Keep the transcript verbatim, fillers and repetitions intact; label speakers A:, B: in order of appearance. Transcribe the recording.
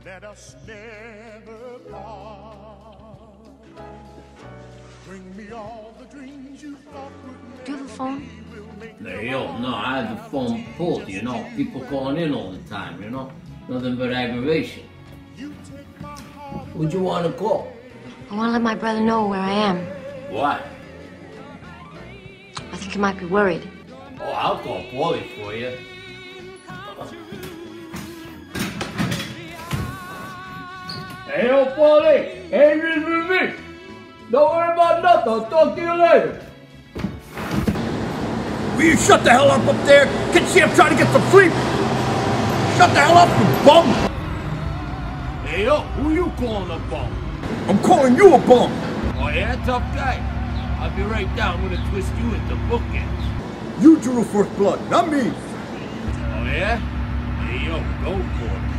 A: Let us never part. Bring me all the dreams you thought would.
B: Do you have a phone?
C: No, no, I have the phone pulled, you know. People calling in all the time, you know. Nothing but aggravation. Who'd you want to call?
B: I want to let my brother know where I am.
C: Why?
B: I think he might be worried.
C: Oh, I'll call Paulie for you. Hey, yo, Paulie! Andrew's with me! Don't worry about nothing, I'll talk to you later.
D: Will you shut the hell up up there? Can't see I'm trying to get some sleep? Shut the hell up, you bum!
C: Hey, yo, who you calling a bum?
D: I'm calling you a bum!
C: Oh, yeah, tough guy. I'll be right down. I'm gonna twist you into bookends.
D: You drew first blood, not me!
C: Oh, yeah? Hey, yo, go for it.